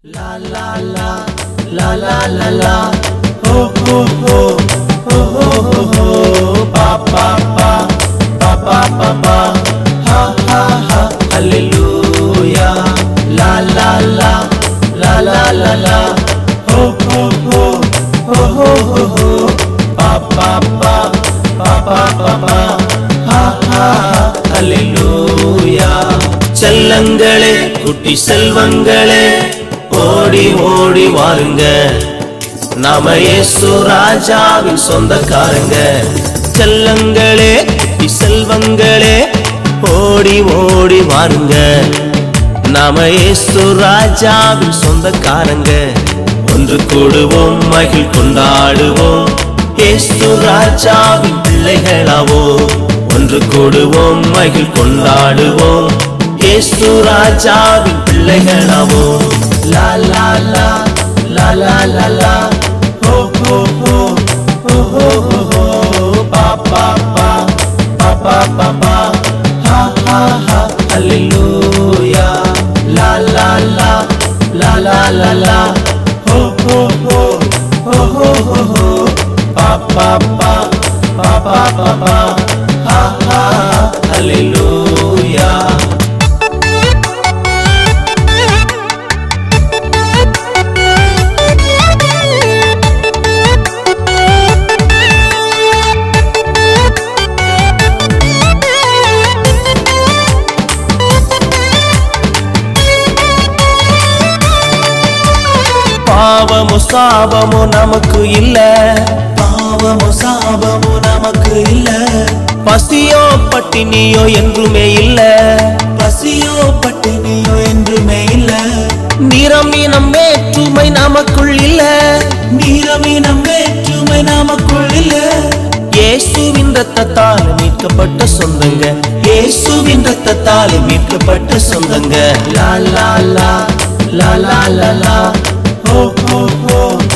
La la la, la la la la, ho ho ho, ho ho ho ho, pa pa pa, pa pa pa pa, ha ha ha, hallelujah. La la la, la la la la, ho ho ho, ho ho ho ho, pa pa pa, pa pa pa pa, ha ha ha, hallelujah. செல்லங்களே குட்டி செல்வங்களே ஓடி ஓடி வாருங்க, நாம இயேசு ராஜாவின் சொந்தக்காரங்க. செல்லங்களே குட்டி செல்வங்களே ஓடி ஓடி வாருங்க, நாம இயேசு ராஜாவின் சொந்தக்காரங்க. ஒன்று கூடுவோம், மகிழ் கொண்டாடுவோம், இயேசு ராஜாவின் பிள்ளைகளாவோ. ஒன்று கூடுவோம், மகிழ் கொண்டாடுவோம், இயேசு ராஜாவின் பிள்ளைகளாவோ. La la la, la la la la, ho ho ho, ho ho ho ho, pa pa pa, pa pa pa pa, ha ha ha, hallelujah. La la la, la la la la, ho ho ho, ho ho ho ho, pa pa pa, pa pa pa pa, ha ha ha, hallelujah. பாவமோ சாபமோ நமக்கு இல்ல, பாவமோ சாபமோ நமக்கு இல்ல. பசியோ பட்டினியோ என்றுமே இல்ல, பசியோ பட்டினியோ என்றுமே இல்ல. நிறமினம் வேற்றுமை நமக்குள் இல்ல, நிறமினம் வேற்றுமை நமக்குள் இல்ல. இயேசுவின் இரத்தத்தால் மீட்கப்பட்ட சொந்தங்க, இயேசுவின் இரத்தத்தால் மீட்கப்பட்ட சொந்தங்க. லா லா லா, லா லா லா லா, ho ho ho.